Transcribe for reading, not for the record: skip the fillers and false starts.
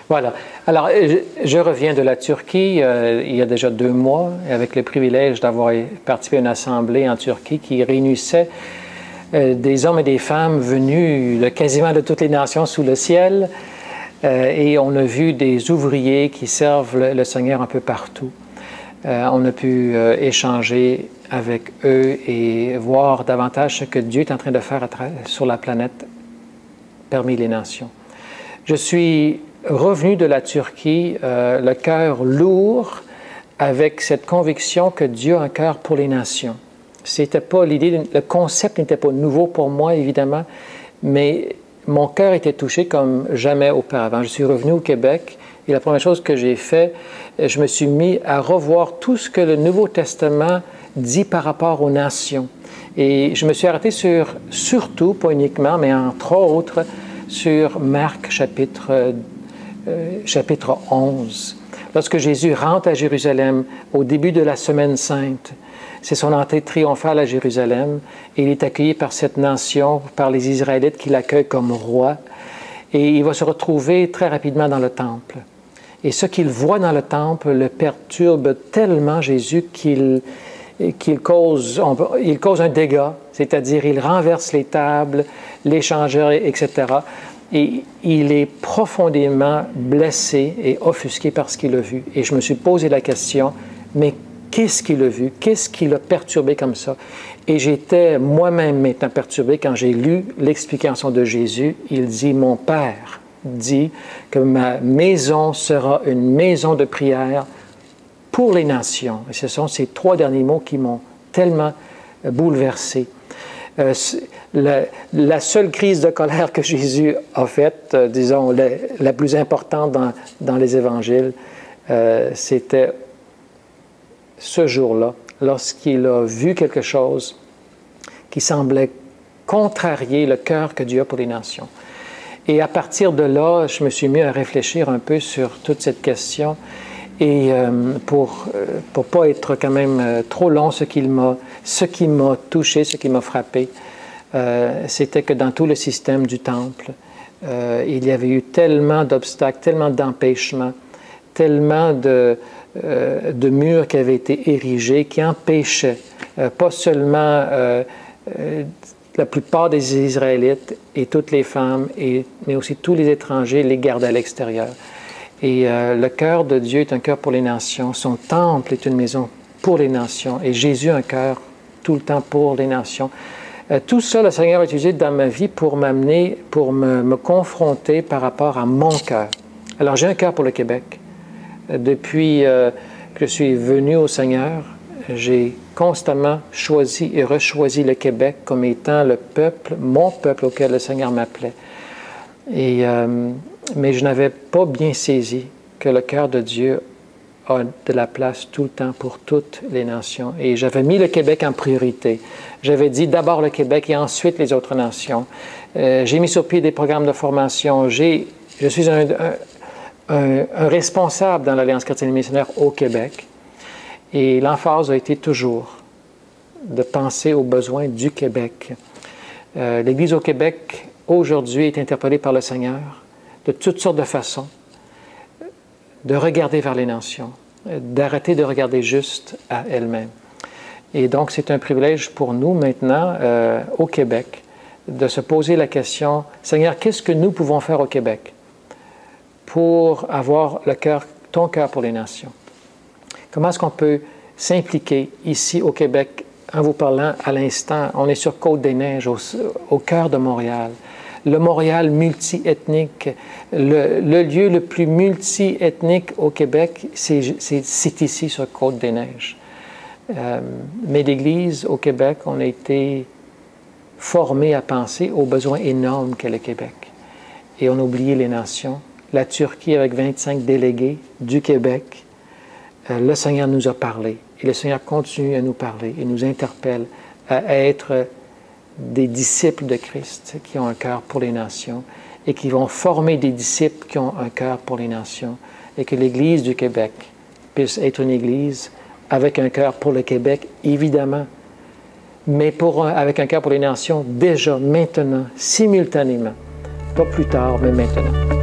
Voilà. Alors, je reviens de la Turquie il y a déjà 2 mois, avec le privilège d'avoir participé à une assemblée en Turquie qui réunissait des hommes et des femmes venus de quasiment de toutes les nations sous le ciel. Et on a vu des ouvriers qui servent le Seigneur un peu partout. On a pu échanger avec eux et voir davantage ce que Dieu est en train de faire sur la planète parmi les nations. Je suis revenu de la Turquie, le cœur lourd, avec cette conviction que Dieu a un cœur pour les nations. C'était pas l'idée, le concept n'était pas nouveau pour moi, évidemment, mais mon cœur était touché comme jamais auparavant. Je suis revenu au Québec et la première chose que j'ai fait, je me suis mis à revoir tout ce que le Nouveau Testament dit par rapport aux nations. Et je me suis arrêté surtout, pas uniquement, mais entre autres, sur Marc chapitre 11. Lorsque Jésus rentre à Jérusalem au début de la Semaine sainte, c'est son entrée triomphale à Jérusalem et il est accueilli par cette nation, par les Israélites qui l'accueillent comme roi et il va se retrouver très rapidement dans le temple. Et ce qu'il voit dans le temple le perturbe tellement Jésus qu'il cause un dégât, c'est-à-dire il renverse les tables, les changeurs, etc. Et il est profondément blessé et offusqué par ce qu'il a vu. Et je me suis posé la question, mais qu'est-ce qu'il a vu? Qu'est-ce qui l'a perturbé comme ça? Et j'étais moi-même maintenant perturbé quand j'ai lu l'explication de Jésus. Il dit, mon Père dit que ma maison sera une maison de prière pour les nations. Et ce sont ces 3 derniers mots qui m'ont tellement bouleversé. La seule crise de colère que Jésus a faite, disons, la plus importante dans les évangiles, c'était ce jour-là, lorsqu'il a vu quelque chose qui semblait contrarier le cœur que Dieu a pour les nations. Et à partir de là, je me suis mis à réfléchir un peu sur toute cette question. Et pour pas être quand même trop long, ce qui m'a touché, ce qui m'a frappé, c'était que dans tout le système du temple, il y avait eu tellement d'obstacles, tellement d'empêchements, tellement de murs qui avaient été érigés, qui empêchaient pas seulement la plupart des Israélites et toutes les femmes, mais aussi tous les étrangers, les garder à l'extérieur. Et le cœur de Dieu est un cœur pour les nations. Son temple est une maison pour les nations. Et Jésus a un cœur tout le temps pour les nations. Tout ça, le Seigneur a utilisé dans ma vie pour m'amener, pour me confronter par rapport à mon cœur. Alors, j'ai un cœur pour le Québec. Depuis que je suis venu au Seigneur, j'ai constamment choisi et rechoisi le Québec comme étant le peuple, mon peuple auquel le Seigneur m'appelait. Mais je n'avais pas bien saisi que le cœur de Dieu a de la place tout le temps pour toutes les nations. Et j'avais mis le Québec en priorité. J'avais dit d'abord le Québec et ensuite les autres nations. J'ai mis sur pied des programmes de formation. Je suis un responsable dans l'Alliance chrétienne et missionnaire au Québec. Et l'emphase a été toujours de penser aux besoins du Québec. L'Église au Québec, aujourd'hui, est interpellée par le Seigneur de toutes sortes de façons, de regarder vers les nations, d'arrêter de regarder juste à elles-mêmes. Et donc, c'est un privilège pour nous maintenant, au Québec, de se poser la question, Seigneur, qu'est-ce que nous pouvons faire au Québec pour avoir ton cœur pour les nations? Comment est-ce qu'on peut s'impliquer ici au Québec? En vous parlant à l'instant, on est sur Côte-des-Neiges, au cœur de Montréal. Le Montréal multi-ethnique, le lieu le plus multi-ethnique au Québec, c'est ici, sur Côte-des-Neiges. Mais l'Église au Québec, on a été formés à penser aux besoins énormes qu'est le Québec. Et on a oublié les nations. La Turquie, avec 25 délégués du Québec, le Seigneur nous a parlé. Et le Seigneur continue à nous parler et nous interpelle à être des disciples de Christ qui ont un cœur pour les nations et qui vont former des disciples qui ont un cœur pour les nations et que l'Église du Québec puisse être une Église avec un cœur pour le Québec, évidemment, mais avec un cœur pour les nations déjà, maintenant, simultanément. Pas plus tard, mais maintenant.